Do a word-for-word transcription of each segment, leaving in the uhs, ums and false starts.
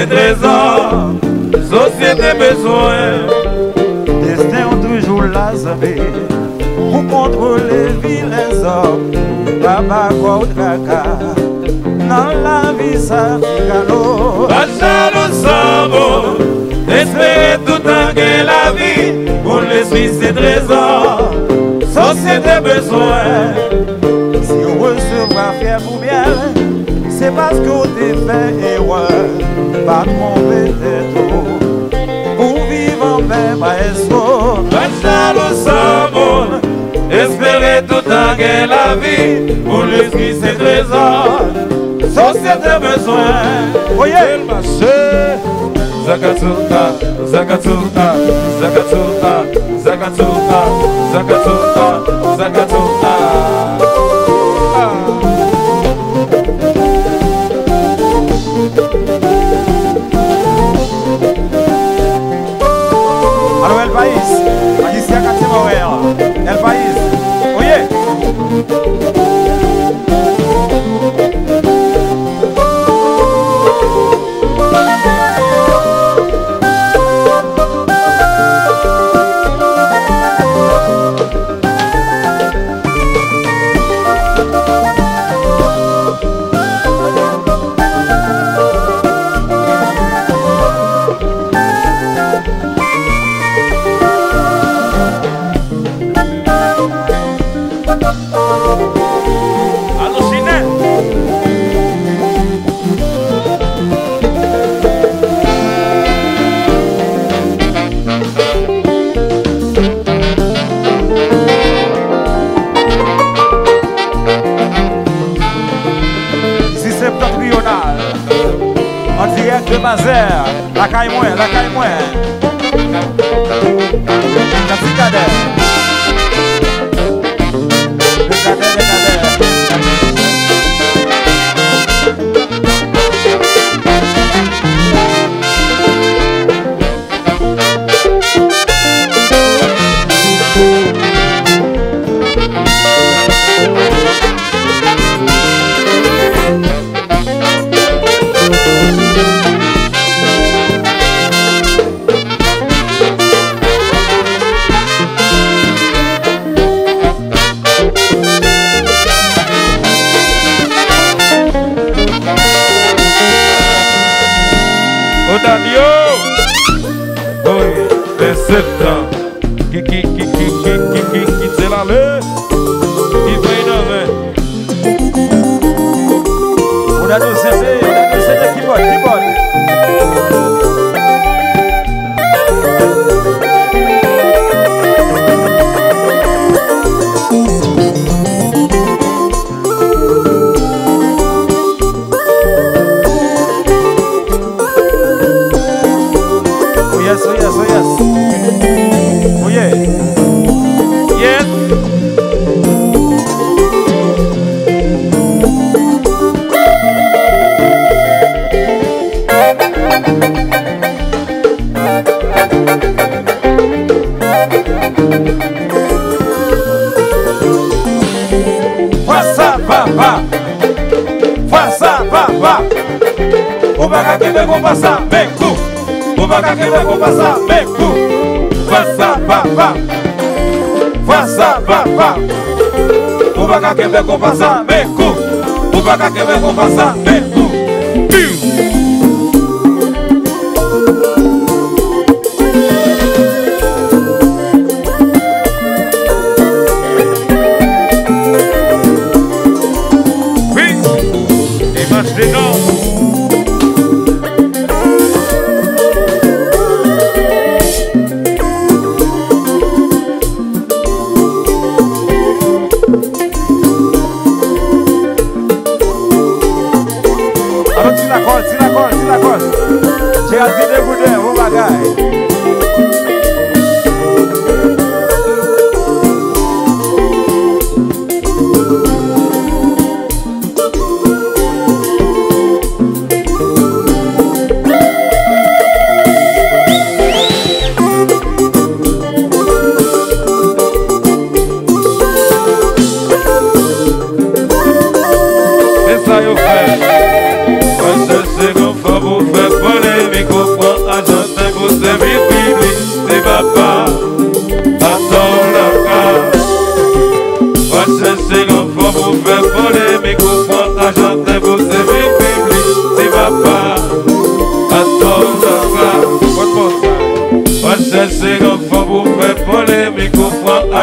ses trésors, société besoin. Destin toujours la zamé, pour contrôler vilains hommes, tabac ou tracas, dans la vie ça figano. Achat le sabot, espérer tout en gain la vie, pour l'esprit ses trésors, société besoin. Si on recevra faire pour miel, c'est parce qu'on t'a fait erreur, pas tromper tête pour vivre en paix, maestro. Achat le sabot, espérer tout en gain la vie, pour l'esprit ses trésors, société besoin. Oye, El marché, Zakatuta, Zakatuta, Zakatuta, Zakatuta, Zakatuta, Zakatuta. alors el país, aquí se acate mover, el país, oye. La caille moins, la caille moins. La petite cadet. Le cadet, le cadet. Qui qui qui qui qui qui qui qui c'est la le qui fait une on a deux C D, on a deux C D qui botte, qui botte. Oh yes, oh yes, oh yes. Oh yeah. yes. Faça, vá, vá. Faça, vá, vá. O vaca que vai passar, beco. O vaca que vai passar, beco. Faça, vá, vá. Faça, vá, vá. O vaca que vai passar, beco. O vaca que vai passar, beco. Chega de degudê, vamos bagai. Essa eu faço. Você chega, por favor, vai para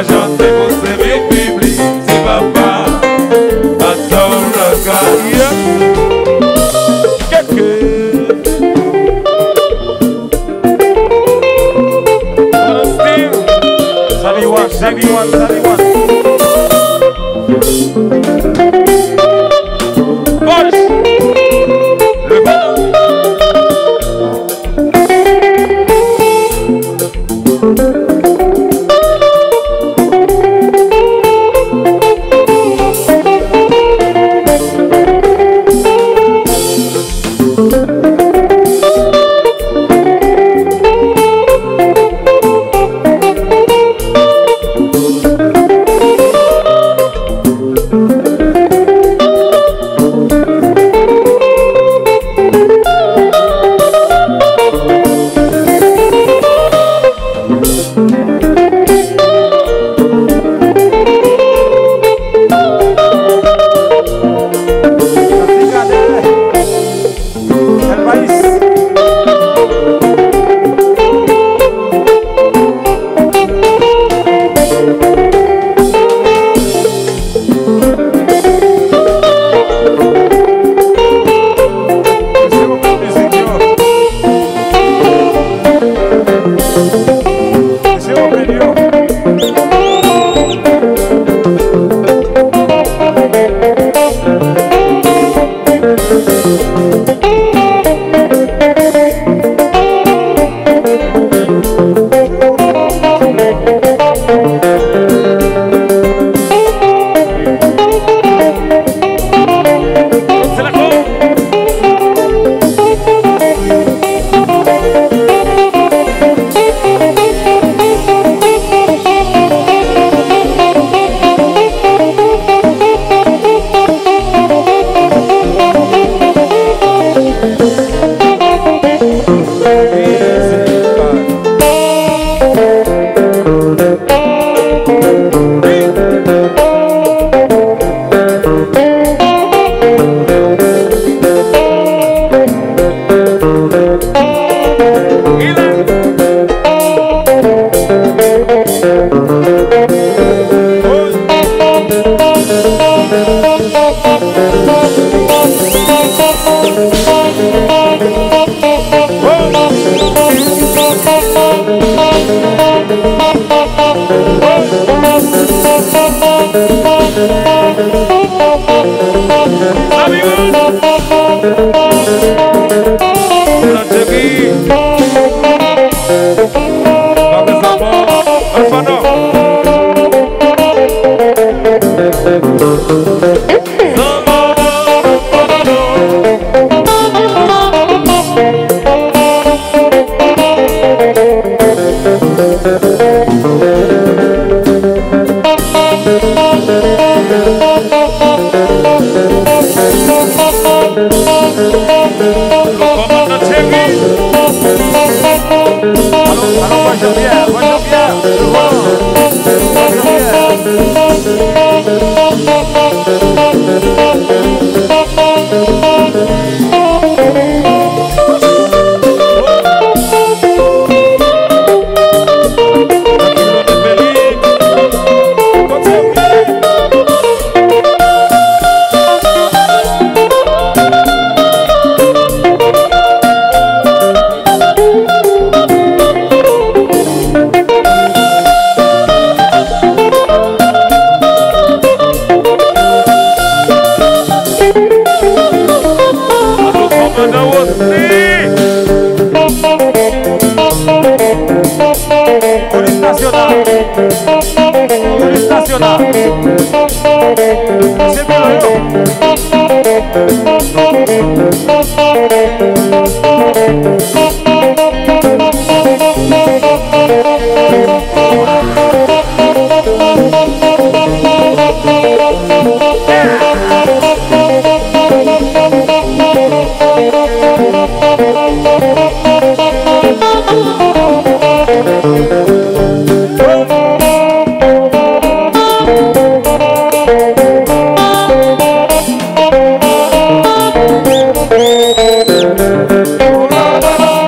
pas chanter pour servir public, c'est papa. Attends le gars. Saliwan, Saliwan, Saliwan. Boris, le ballon.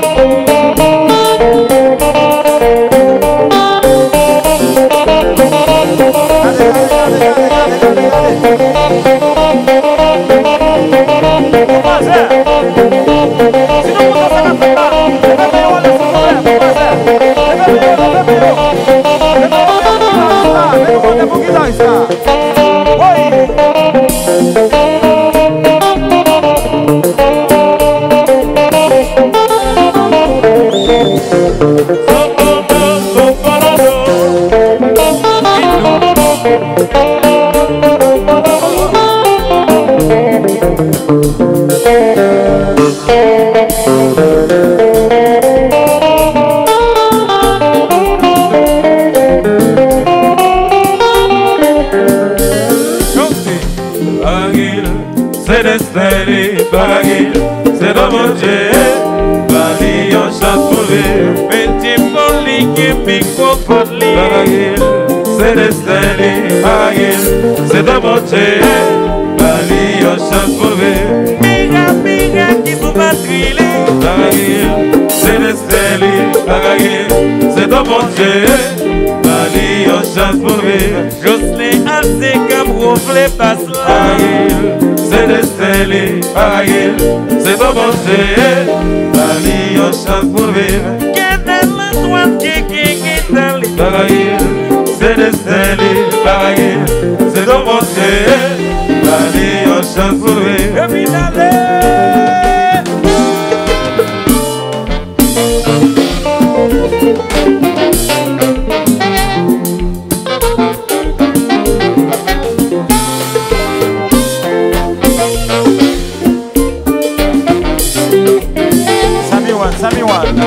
Thank you. C'est dans mon Dieu, Paris en chasse pour vivre. Petit poli qui pique au poli. C'est destin, Paris, c'est dans mon Dieu, Paris en chasse pour vivre. Miga, miga qui sont patrilés. Paris, c'est destin, Paris, c'est dans mon Dieu, Paris en chasse pour vivre. Jocelyn a ses cabros, les passes là. C'est destin, Paris, c'est dans mon Dieu, Paris en chasse pour vivre. Qu'est-ce la droite qui qui qui dans les Paris, c'est destin, Paris, c'est dans mon Dieu, Paris en chasse pour vivre. Et puis Sammy one.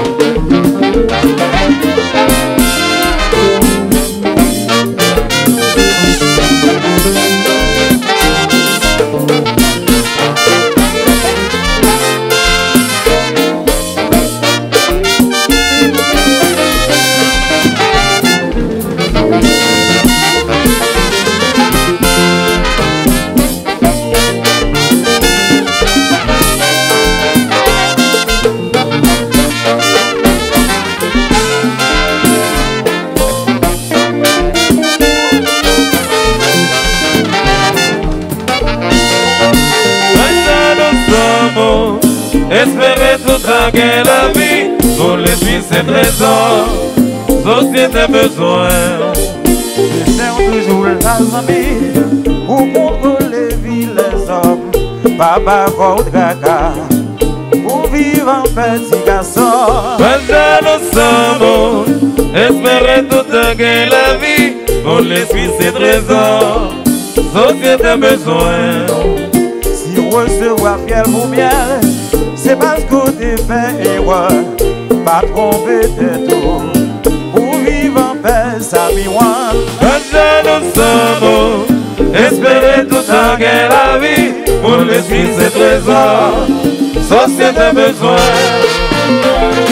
Espérer tout gagner la vie, pour les filles c'est trésor, société besoin. C'est toujours la famille, pour contrôler les villes, les hommes, papa, votre caca, pour vivre en petit garçon. Pendant nous sommes, espérer tout gagner la vie, pour les filles c'est trésor, société besoin. Si recevoir fiel ou miel, c'est parce qu'on t'est fait erreur, pas tromper tes tours, pour vivre en paix, ça m'y one. Quand nous sommes, espérer tout gagner la vie, pour les filles c'est trésor, société besoin.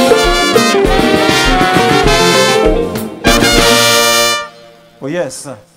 Oh yes.